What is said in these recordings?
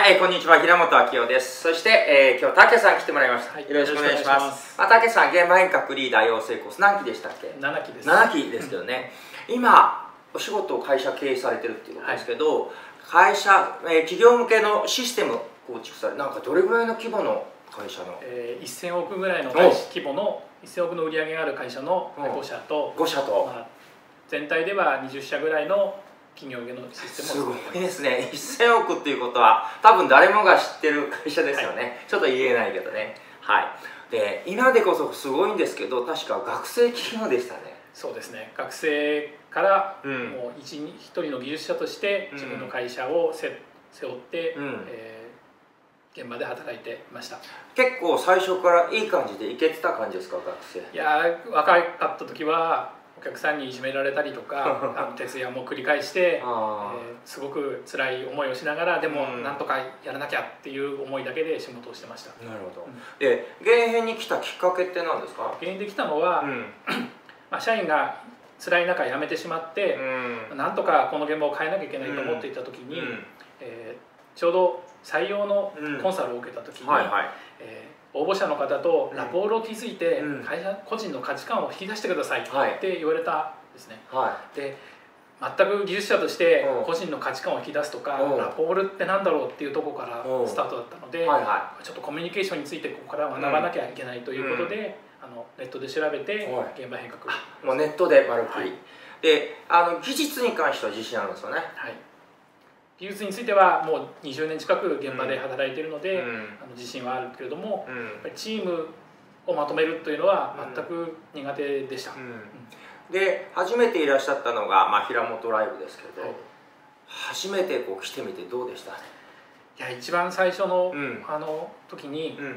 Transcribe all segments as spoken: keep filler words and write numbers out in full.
えー、こんにちは、平本明夫です。そして、えー、今日、たけさん来てもらいました。はい、よろしくお願いします。まあ、たけさん、現場変革リーダー養成コース、何期でしたっけ？ ななきです。 ななきですけどね。今、お仕事を会社経営されてるっていうことですけど、はい、会社、えー、企業向けのシステム構築され、なんかどれぐらいの規模の会社の？ えー、せんおくぐらいの規模の、せんおくの売り上げがある会社のご社と、 ご社と、 まあ、全体ではにじゅっしゃぐらいの企業向けのシステムを作ってます。 すごいですね。せんおくっていうことは多分誰もが知ってる会社ですよね、はい、ちょっと言えないけどね。はい。で今でこそすごいんですけど、確か学生企業でしたね。 そうですね。学生からもう一、うん、一人の技術者として自分の会社を背負って、うん、えー、現場で働いていました。 結構最初からいい感じでいけてた感じですか、学生？ いや若かった時はお客さんにいじめられたりとかあの徹夜も繰り返して、えー、すごく辛い思いをしながらでも、うん、なんとかやらなきゃっていう思いだけで仕事をしてました。 なるほど。うん、で現編に来たきっかけって何ですか？ 現編で来たのは、うん、まあ社員が辛い中辞めてしまって、うん、なんとかこの現場を変えなきゃいけないと思っていた時に、うん、えー、ちょうど採用のコンサルを受けた時に、応募者の方とラポールを築いて会社個人の価値観を引き出してくださいって言われたんですね。はい、で全く技術者として個人の価値観を引き出すとかラポールってなんだろうっていうところからスタートだったので、はいはい、ちょっとコミュニケーションについてここから学ばなきゃいけないということで、うん、あのネットで調べて現場変革、 もうネットでまるっきり、はい、であの技術に関しては自信あるんですよね。 はい、技術についてはもうにじゅうねん近く現場で働いているので、うん、あの自信はあるけれども、うん、やっぱりチームをまとめるというのは全く苦手でした。うんうん、 で初めていらっしゃったのが、まあ、平本ライブですけど、はい、初めてこう来てみてどうでした？いや一番最初の、うん、あの時に、うん、あの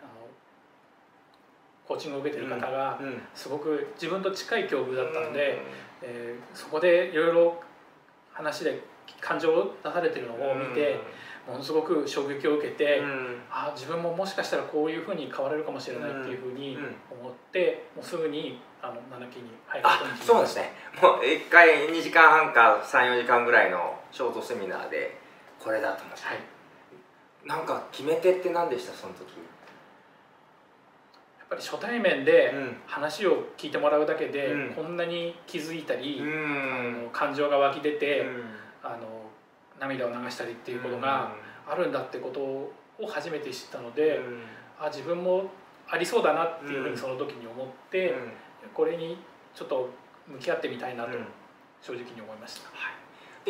コーチングを受けている方がすごく自分と近い境遇だったので、うんえー、そこでいろいろ話で感情を出されているのを見て、うん、ものすごく衝撃を受けて、うん、あ自分ももしかしたらこういうふうに変われるかもしれないっていうふうに思って、もうすぐにあのななきに入ることに決めました。 そうですね。もういっかいにじかんはんかさんよじかんぐらいのショートセミナーでこれだと思って、はい、なんか決め手って何でした？その時。 やっぱり初対面で話を聞いてもらうだけで、うん、こんなに気づいたり、うん、あの感情が湧き出て、うんあの涙を流したりっていうことがあるんだってことを初めて知ったので、うん、あ自分もありそうだなっていうふうにその時に思って、うん、これにちょっと向き合ってみたいなと正直に思いました。はい、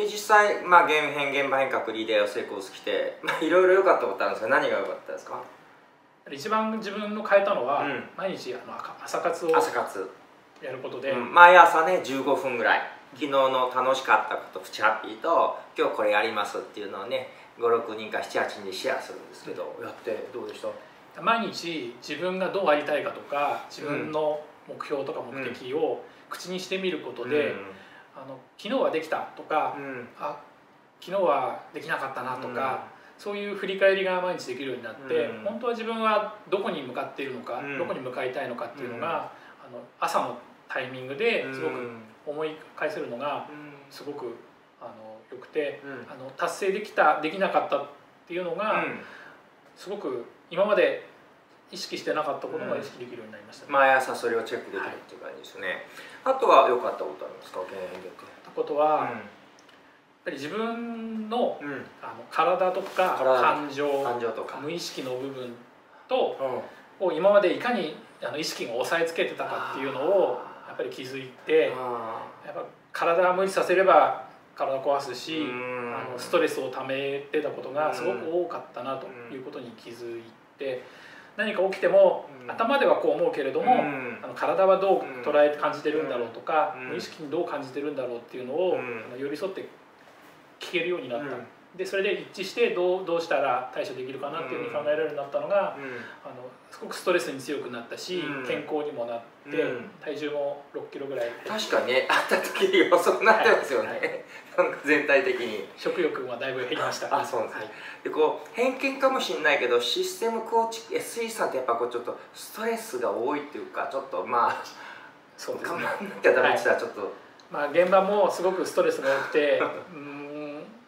で実際、まあ、現変現場変革リーダー養成コース来て、まあ、いろいろ良かったことあるんですが、何が良かったですか？ 一番自分の変えたのは、うん、毎日あの朝活をやることで、うん、 毎朝ねじゅうごふんぐらい昨日の楽しかったことプチハッピーと今日これやりますっていうのをねごろくにんかななはちにんでシェアするんですけど、やってどうでした？ 毎日自分がどうありたいかとか自分の目標とか目的を口にしてみることで、うん、あの昨日はできたとか、うん、あ昨日はできなかったなとか、うん、そういう振り返りが毎日できるようになって、うん、本当は自分はどこに向かっているのか、うん、どこに向かいたいのかっていうのが、うん、あの朝のタイミングですごく思い返せるのがすごくあのよくて、うん、あの達成できたできなかったっていうのが、うん、すごく今まで意識してなかったことが意識できるようになりました、ね。 毎朝それをチェックできるっていう感じですね。はい、あとは良かったことありますか？現役で。 ことは、うん、やっぱり自分の、うん、あの体とか感情、 感情とか無意識の部分と、うん、を今までいかにあの意識が抑えつけてたかっていうのをやっぱり気づいて、やっぱ体を無理させれば体壊すし、あのストレスをためてたことがすごく多かったなということに気づいて、何か起きても頭ではこう思うけれども、あの体はどう捉え感じてるんだろうとか、無意識にどう感じてるんだろうっていうのをあの寄り添って聞けるようになった。でそれで一致してどう、どうしたら対処できるかなっていうふうに考えられるようになったのが、うん、あのすごくストレスに強くなったし、うん、健康にもなって、うん、体重もろっキロぐらい確かにね、会った時に遅くなってますよね、はいはい、なんか全体的に食欲はだいぶ減りました。 あ、そうですね、はい、でこう偏見かもしれないけどシステム構築 エスイー さんってやっぱこうちょっとストレスが多いっていうか、ちょっとまあそうですね、頑張んなきゃダメでしたらちょっと、 はい、まあ現場もすごくストレスが多くてうん何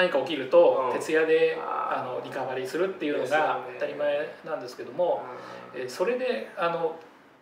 何か起きるとうん徹夜であーあのリカバリーするっていうのですよねが当たり前なんですけども、えそれであの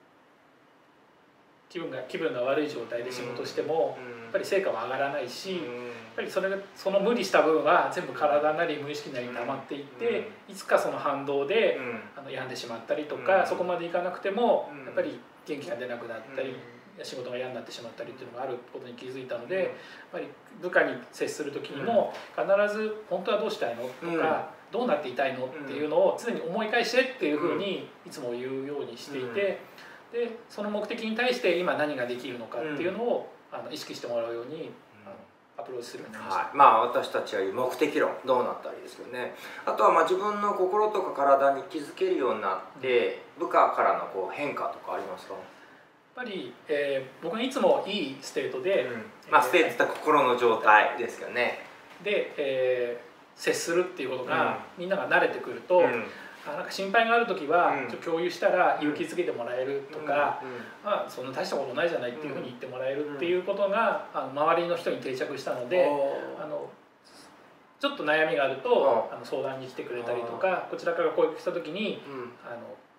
気分が気分が悪い状態で仕事してもやっぱり成果は上がらないし、やっぱりそれがその無理した分は全部体なり無意識なりに溜まっていっていつかその反動であの病んでしまったりとか、そこまでいかなくてもやっぱり元気が出なくなったり仕事が嫌になってしまったりっていうのがあることに気づいたので、やっぱり部下に接する時にも必ず「本当はどうしたいの?」とか「どうなっていたいの?」っていうのを常に思い返してっていうふうにいつも言うようにしていて。でその目的に対して今何ができるのかっていうのを、うん、あの意識してもらうように、うん、あのアプローチするようになりました。 はい、まあ私たちが言う目的論どうなったらいいですけどね。あとはまあ自分の心とか体に気づけるようになって、うん、部下からのこう変化とかありますか？やっぱり、えー、僕いつもいいステートで、うん、 まあステートって言ったら心の状態ですよね。 で、えー、接するっていうことが、うん、みんなが慣れてくると、うんなんか心配がある時はちょっと共有したら勇気づけてもらえるとか、まあそんな大したことないじゃないっていうふうに言ってもらえるっていうことがあの周りの人に定着したので、あのちょっと悩みがあるとあの相談に来てくれたりとか、こちらから声かけした時にあ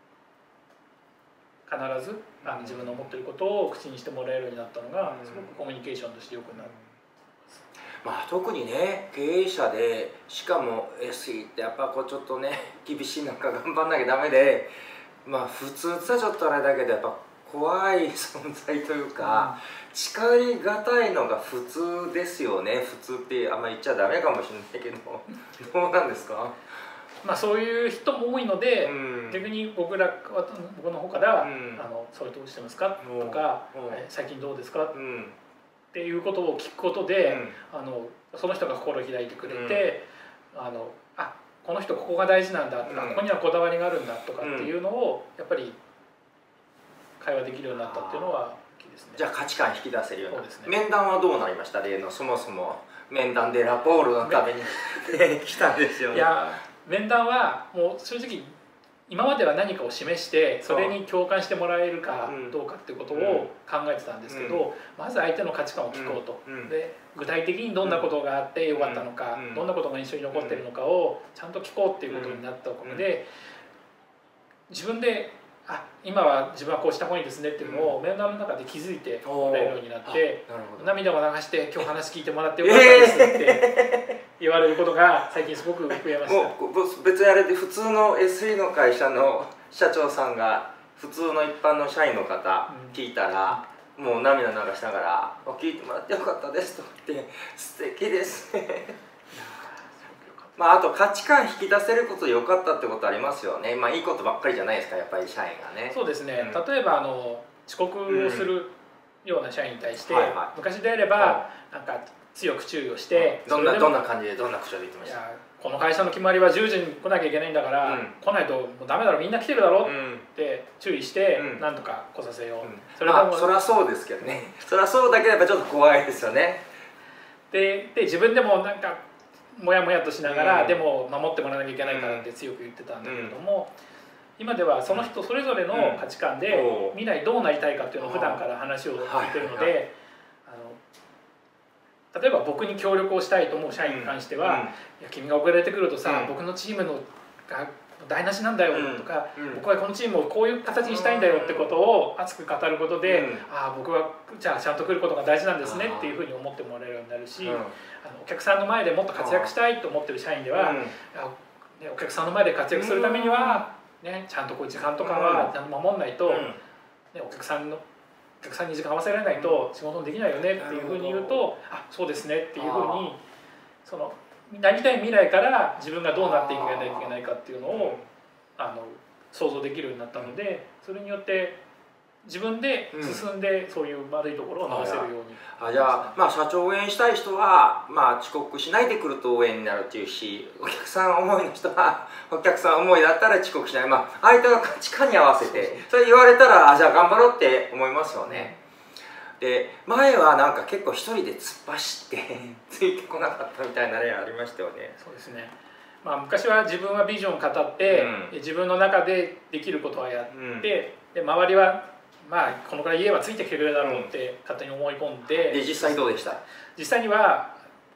の必ずあの自分の思ってることを口にしてもらえるようになったのがすごくコミュニケーションとしてよくなる。 まあ、特にね経営者でしかも エスイー ってやっぱこうちょっとね厳しい中頑張んなきゃダメで、まあ普通ってちょっとあれだけどやっぱ怖い存在というか、うん、近寄りがたいのが普通ですよね。普通ってあんまり言っちゃダメかもしれないけどどうなんですか？ まあそういう人も多いので、うん、逆に僕ら僕の方から「うん、あのそれどうしてますか?」とか「最近どうですか?」うんっていうことを聞くことで、うん、あのその人が心を開いてくれて、うん、あのあこの人ここが大事なんだとか、うん、ここにはこだわりがあるんだとかっていうのをやっぱり会話できるようになったっていうのは大きいですね。 じゃあ価値観引き出せるような、ね、面談はどうなりました？例のそもそも面談でラポールのために来たんですよね。 いや面談はもう正直今までは何かを示してそれに共感してもらえるかどうかっていうことを考えてたんですけど、うん、まず相手の価値観を聞こうと、うん、で具体的にどんなことがあってよかったのか、うん、どんなことが印象に残ってるのかをちゃんと聞こうっていうことになったおかげで、自分であ今は自分はこうした方がいいですねっていうのを面談の中で気づいてもらえるようになって、涙を流して今日話聞いてもらってよかったですって言われることが最近すごく増えました。 もう別にあれで普通の エスイー の会社の社長さんが普通の一般の社員の方聞いたら、うん、もう涙流しながら「聞いてもらってよかったです」と言って「素敵ですね」まあ、あと価値観引き出せることでよかったってことありますよね。まあいいことばっかりじゃないですか、やっぱり社員がね。 そうですね、うん、例えばあの遅刻をするような社員に対して、うんはいはい、昔であれば、はい、なんか強く注意をして、 うん、どんなどんな感じでどんな口調で言ってました？いやこの会社の決まりはじゅうじに来なきゃいけないんだから、うん、来ないともうダメだろみんな来てるだろって注意して、うん、なんとか来させよう、うん、 それでも、まあ、そりゃそうですけどねそりゃそうだけどやっぱちょっと怖いですよね。 でで自分でもなんかもやもやとしながら、うん、でも守ってもらわなきゃいけないからって強く言ってたんだけれども、うん、今ではその人それぞれの価値観で未来どうなりたいかっていうのを普段から話を聞いてるので、あの例えば僕に協力をしたいと思う社員に関しては「うん、いや君が遅れてくるとさ、うん、僕のチームのが台無しなんだよ」とか、うん、僕はこのチームをこういう形にしたいんだよってことを熱く語ることで、うん、ああ僕はじゃあちゃんと来ることが大事なんですねっていうふうに思ってもらえるようになるし、うん、あのお客さんの前でもっと活躍したいと思ってる社員では、うん、お客さんの前で活躍するためには、ね、ちゃんとこういう時間とかはちゃんと守んないと、うんね、お客さんのお客さんに時間合わせられないと仕事できないよねっていうふうに言うと、あそうですねっていうふうにそのなりたい未来から自分がどうなっていかないといけないかっていうのをあの想像できるようになったので、それによって自分で進んでそういう悪いところを直せるように、 うん、あじゃあ、まあ、社長を応援したい人は、まあ、遅刻しないで来ると応援になるっていうし、お客さん思いの人はお客さん思いだったら遅刻しない、まあ、相手の価値観に合わせてそれ言われたらあじゃあ頑張ろうって思いますよね。で前はなんか結構一人で突っ走ってついてこなかったみたいな例ありましたよね。 そうですね、まあ、昔は自分はビジョンを語って、うん、自分の中でできることはやって、うん、で周りはまあこのくらい家はついてきてくれるだろうって勝手に思い込んで、 で実際どうでした？ 実際には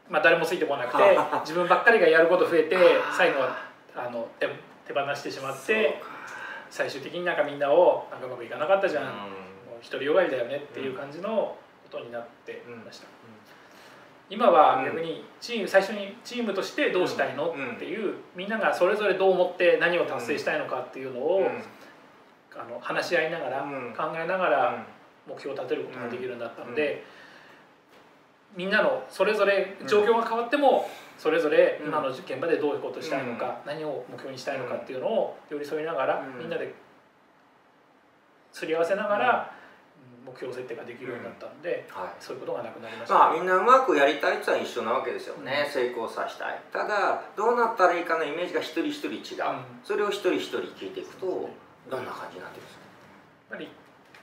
まあ、誰もついてこなくて自分ばっかりがやること増えて最後はあの手手放してしまって最終的になんかみんなをなんかうまくいかなかったじゃん、うん、もう独りよがりだよねっていう感じのことになってました。今は逆にチーム最初にチームとしてどうしたいのっていうみんながそれぞれどう思って何を達成したいのかっていうのをあの話し合いながら考えながら目標を立てることができるようになったのでみんなのそれぞれ状況が変わってもそれぞれ今の現場でどういうことをしたいのか何を目標にしたいのかっていうのを寄り添いながらみんなですり合わせながら目標設定ができるようになったので、うんはい、そういうことがなくなりました、ね。 まあみんなうまくやりたいってのは一緒なわけですよね、うん、成功させたい。ただどうなったらいいかのイメージが一人一人違う、うん、それを一人一人聞いていくとどんな感じになってるんですか。 やっぱり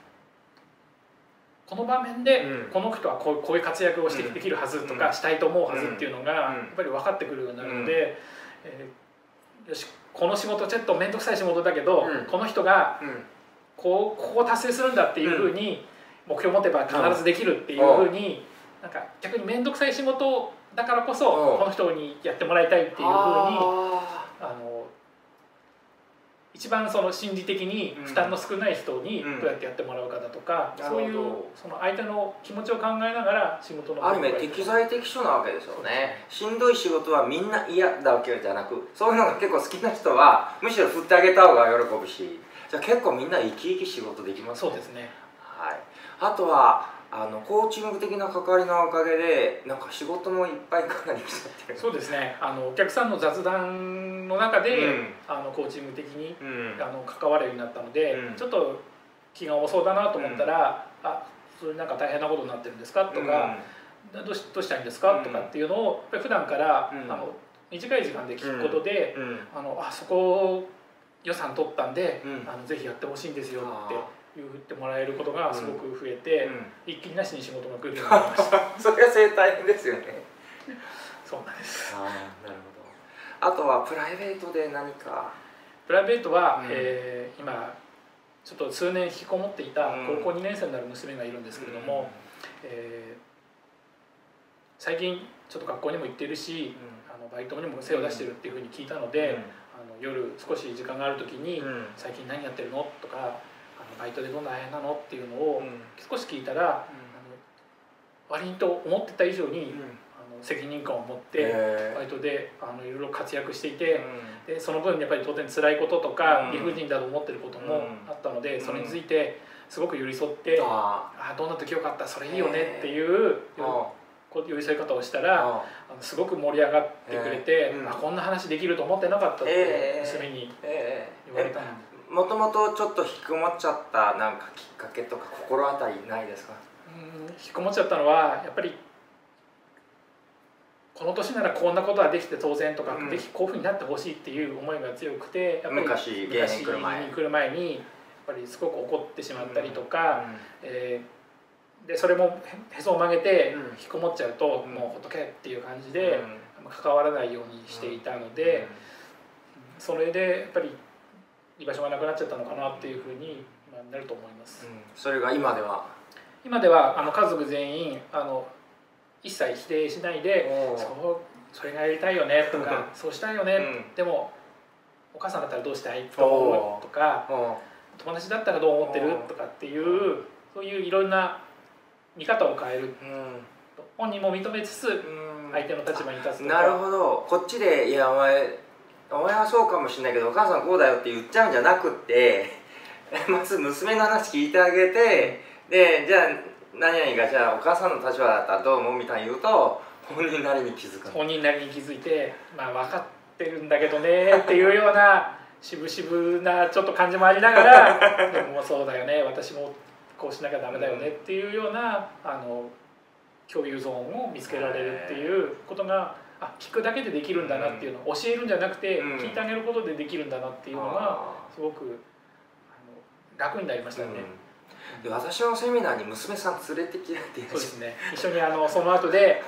この場面でこの人はこう、こういう活躍をしてできるはずとかしたいと思うはずっていうのがやっぱり分かってくるようになるので、えー、よしこの仕事ちょっと面倒くさい仕事だけど、うん、この人がこうここを達成するんだっていうふうに目標を持てば必ずできるっていうふうになんか逆に面倒くさい仕事だからこそこの人にやってもらいたいっていうふうにあの一番その心理的に負担の少ない人にどうやってやってもらうかだとか、うん、そういうその相手の気持ちを考えながら仕事のある意味適材適所なわけですよね。しんどい仕事はみんな嫌だわけじゃなくそういうのが結構好きな人はむしろ振ってあげた方が喜ぶしじゃあ結構みんな生き生き仕事できますね。 そうですね、 はい、あとはあのコーチング的な関わりのおかげでなんか仕事もいっぱいかなり来ちゃってる。 そうですね、あのお客さんの雑談の中で、うん、あのコーチング的に、うん、あの関わるようになったので、うん、ちょっと気が重そうだなと思ったら「うん、あそれなんか大変なことになってるんですか?」とか、うん、どうし「どうしたいんですか?」とかっていうのをやっぱり普段から、うん、あの短い時間で聞くことで「うん、あのあそこ予算取ったんで、うん、あのぜひやってほしいんですよ」って言ってもらえることがすごく増えて、うんうん、一気になしに仕事が来るようになりました。 それが正大ですよね。 そうなんです。 ああ、なるほど。あとはプライベートで何か。 プライベートは、うん、えー、今ちょっと数年引きこもっていた高校にねん生になる娘がいるんですけれども、うん、えー、最近ちょっと学校にも行ってるし、うん、あのバイトにも精を出してるっていうふうに聞いたので、うん、あの夜少し時間がある時に、うん、最近何やってるのとかバイトでどんな大変なのっていうのを少し聞いたら、うん、あの割と思ってた以上に、うん、あの責任感を持ってバイトであのいろいろ活躍していて、うん、でその分やっぱり当然辛いこととか、うん、理不尽だと思ってることもあったので、うん、それについてすごく寄り添って、うん、ああどんな時よかったそれいいよねっていう寄り添い方をしたら、あのすごく盛り上がってくれて、うん、あこんな話できると思ってなかったって娘に言われたので。 もともとちょっと引きこもっちゃったなんかきっかけとか心当たりないですか。 うん引きこもっちゃったのはやっぱりこの年ならこんなことはできて当然とか、うん、できこういうふうになってほしいっていう思いが強くてやっぱり昔芸人来る前に来る前にやっぱりすごく怒ってしまったりとか、うんえー、でそれもへそを曲げて引きこもっちゃうと、うん、もうほっとけっていう感じで、うん、関わらないようにしていたので、うん、それでやっぱり居場所がなくなっちゃったのかなっていうふうになると思います、うん、 それが今では今ではあの家族全員あの一切否定しないでそうそれがやりたいよねとかそうしたいよね、うん、でもお母さんだったらどうしたいと思うとか友達だったらどう思ってるとかっていうそういういろんな見方を変える、うん、本人も認めつつ相手の立場に立つとか。 なるほどこっちでいやお前お前はそうかもしれないけどお母さんこうだよって言っちゃうんじゃなくってまず娘の話聞いてあげてでじゃあ何々がじゃあお母さんの立場だったらどう思うみたいに言うと本人なりに気づく本人なりに気づいてまあ分かってるんだけどねっていうような渋々なちょっと感じもありながらでもそうだよね私もこうしなきゃダメだよねっていうようなあの共有ゾーンを見つけられるっていうことがあ聞くだけでできるんだなっていうのを教えるんじゃなくて、うん、聞いてあげることでできるんだなっていうのがすごくあの楽になりましたね、 うん、で私のセミナーに娘さん連れてきていらっしゃる。 そうですね一緒にあのその後で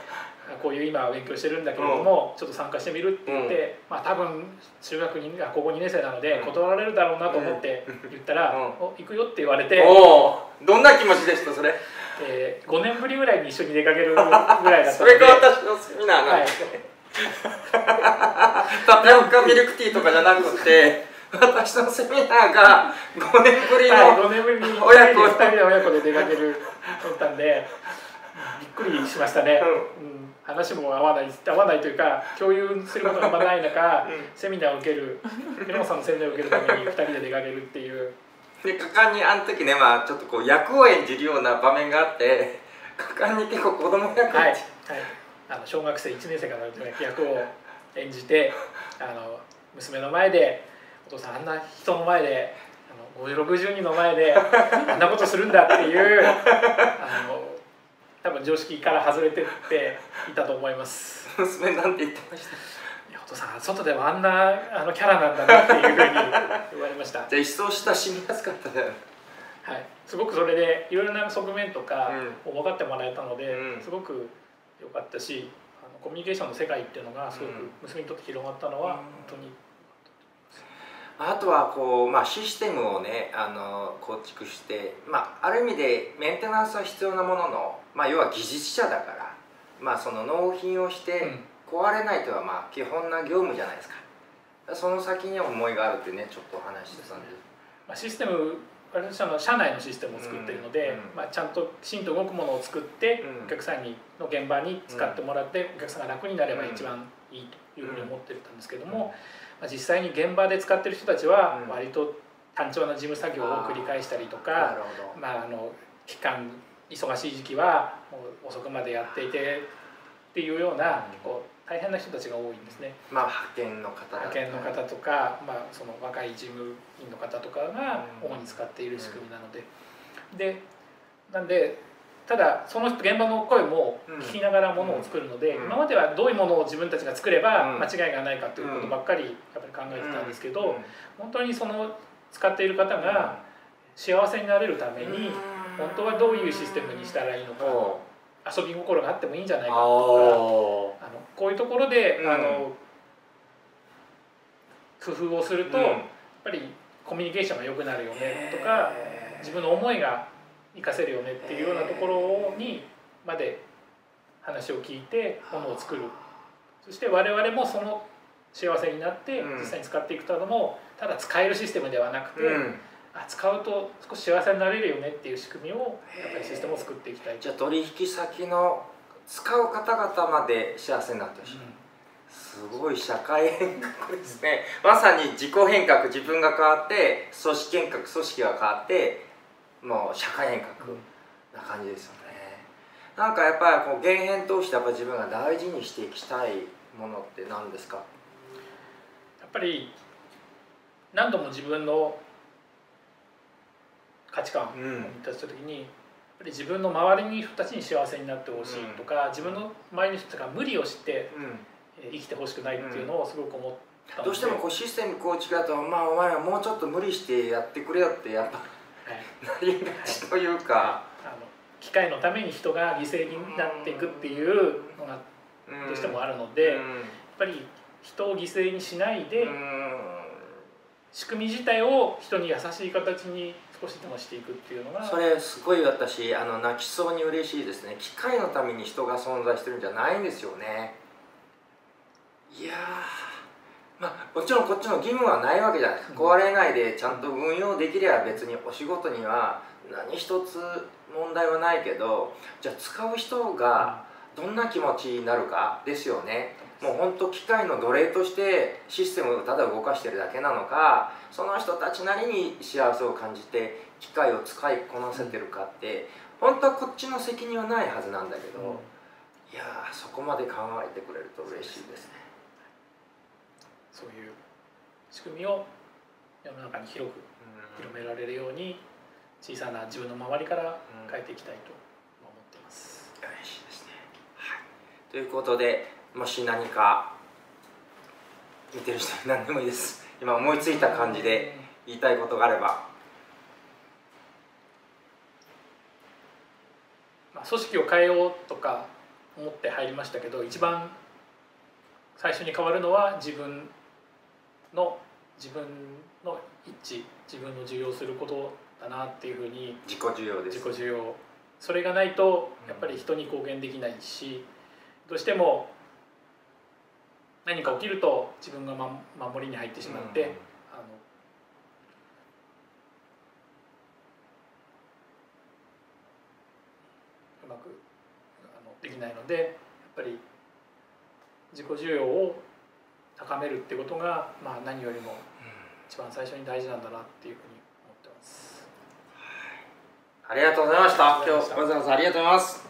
こういう今勉強してるんだけれども、うん、ちょっと参加してみるって言って、うん、まあ多分中学に高校にねん生なので断られるだろうなと思って言ったら「うん、お行くよ」って言われて、 おどんな気持ちでしたそれ？ えー、ごねんぶりぐらいに一緒に出かけるぐらいだったのでそれが私のセミナーなんですね、はい、タピオカミルクティーとかじゃなくて私のセミナーがごねんぶりの親子ふたりで親子で出かけるだったんでびっくりしましたね、うんうん、話も合わない合わないというか共有することがあんまない中、うん、セミナーを受ける平本さんのセミナーを受けるためにふたりで出かけるっていうで果敢にあの時ね、まあ、ちょっとこう役を演じるような場面があって果敢に結構子供役を演じ、 はいはい、あの小学生いちねん生から役を演じてあの娘の前でお父さんあんな人の前であのごじゅうろくじゅうにんの前であんなことするんだっていうあの多分常識から外れてっていたと思います。 娘なんて言ってました？ いやお父さん外でもあんなあのキャラなんだなっていうふうに言われました。 じゃあ一層親しみやすかったね。 はい、すごくそれでいろいろな側面とかを分かってもらえたので、うん、すごく良かったしあのコミュニケーションの世界っていうのがすごく娘にとって広がったのは本当に。 あとはこう、まあ、システムをねあの構築して、まあ、ある意味でメンテナンスは必要なものの、まあ、要は技術者だから、まあ、その納品をして壊れないというのはまあ基本な業務じゃないですか。その先には思いがあるってねちょっとお話してたんで、 まあ、システム私は社内のシステムを作っているので、うんまあ、ちゃんときちんと動くものを作って、うん、お客さんにの現場に使ってもらって、うん、お客さんが楽になれば一番いいというふうに思ってたんですけども、まあ、実際に現場で使ってる人たちは割と単調な事務作業を繰り返したりとか、うん、まあ、あの期間忙しい時期はもう遅くまでやっていてっていうような、うん、こう大変な人たちが多いんですね。 まあ、派遣の方派遣の方とか、まあ、その若い事務員の方とかが主に使っている仕組みなので、うん、でなんでただその現場の声も聞きながらものを作るので、うん、今まではどういうものを自分たちが作れば間違いがないかということばっかりやっぱり考えてたんですけど、うん、本当にその使っている方が幸せになれるために本当はどういうシステムにしたらいいのか、遊び心があってもいいんじゃないかとか、あのこういうところで、うん、あの工夫をすると、うん、やっぱりコミュニケーションが良くなるよねとか自分の思いが活かせるよねっていうようなところにまで話を聞いてものを作る、そして我々もその幸せになって実際に使っていくためもただ使えるシステムではなくて、うん、あ使うと少し幸せになれるよねっていう仕組みをやっぱりシステムを作っていきたい。 じゃあ取引先の使う方々まで幸せになってほしい、うん、すごい社会変革ですね。まさに自己変革、自分が変わって組織変革、組織が変わってもう社会変革な感じですよね。なんかやっぱりこう原変通してやっぱ自分が大事にしていきたいものって何ですか？ やっぱり何度も自分の価値観を満たした時に、うん、やっぱり自分の周りの人たちに幸せになってほしいとか、うん、自分の周りの人たちが無理をして、うん、生きてほしくないっていうのをすごく思ったので、 どうしてもこうシステム構築だと、まあお前はもうちょっと無理してやってくれよってやっぱ、はい、なりがちというか、はい、あの機械のために人が犠牲になっていくっていうのがどうしてもあるので、うん、やっぱり人を犠牲にしないで、うん、仕組み自体を人に優しい形に少しでもしていくっていうのが、 それすごい私あの泣きそうに嬉しいですね。機械のために人が存在してるんじゃないんですよね。いやー、まあ、もちろんこっちの義務はないわけじゃないですか。壊れないでちゃんと運用できれば別にお仕事には何一つ問題はないけど、じゃあ使う人がどんな気持ちになるかですよね。もう本当機械の奴隷としてシステムをただ動かしてるだけなのか、その人たちなりに幸せを感じて機械を使いこなせてるかって本当はこっちの責任はないはずなんだけど、うん、いやーそこまで考えてくれると嬉しいですね。 そういう仕組みを世の中に広く広められるように小さな自分の周りから変えていきたいと思っています。 嬉しいですね、はい、ということでもし何か見てる人に何でもいいです。今思いついた感じで言いたいことがあれば。 まあ、組織を変えようとか思って入りましたけど、一番最初に変わるのは自分の自分の一致、自分の受容することだなっていうふうに。 自己受容です。 自己受容、それがないとやっぱり人に貢献できないし、どうしても何か起きると自分が、ま、守りに入ってしまって、うん、あのうまくあのできないので、やっぱり自己需要を高めるってことが、まあ、何よりも一番最初に大事なんだなっていうふうに思ってます。 ありがとうございました。今日わざわざありがとうございます。